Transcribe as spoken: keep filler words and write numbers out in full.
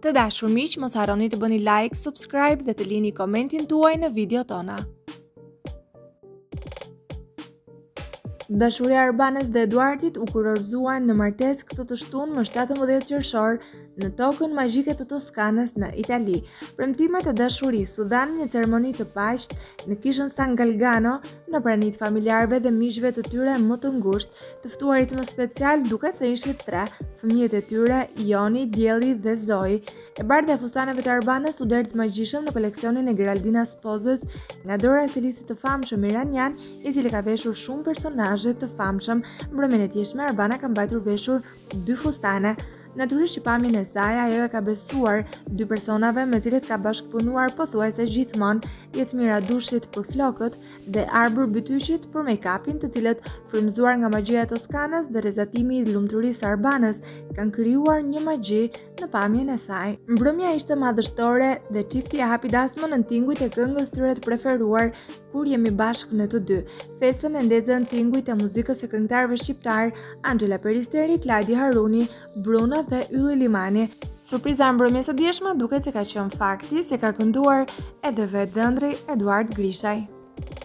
Të dashur miq, mos harroni të bëni like, subscribe dhe të lini komentin tuaj në video tona. Dashuria e Arbanës dhe Eduartit u kurorzuan në martesë këtë të shtunë më shtatëmbëdhjetë qershor në tokën magjike të Toskanës në Itali. Premtimet e dashurisë u dhanë një ceremoni të paqët në kishën San Galgano në pranitë familjarëve dhe miqve të tyre më të ngushtë, të ftuarit më special duke se ishin tre, fëmijët e tyre, Joni, Dielli dhe Zoe. E bardha e fustaneve të Arbanës u derdh magjishëm në koleksionin e Geraldina Spozës nga dora e stilistit të famshëm iranian, i cili ka veshur shumë personazhe të famshëm. Mbrëmjen e tjeshme, Arbana ka mbajtur veshur dy fustane. Natyrisht, pamjen e saj, ajo e ka besuar dy personave me cilët ka bashkëpunuar pothuajse gjithmonë, Jetmira Dushit për flokët dhe Arbër Bytyshit për make-upin, të cilët, frymëzuar nga magjia e Toskanës dhe rezatimi i lumturisë së Arbanës, kanë krijuar një magji në pamjen e saj. Mbrëmja ishte madhështore dhe çifti ja hapi dasmën në tingujt e këngës tyre të preferuar kur jemi bashkë në të dy. Festën e ndezën tingujt e muzikës e këngëtarëve shqiptar Angela Peristeri, Kladi Haruni, Bruno dhe Ylli Limani. Surpriza e mbrëmjes së dieshme duket se ka qenë fakti se ka kënduar edhe vetë ëndri Eduart Grishaj.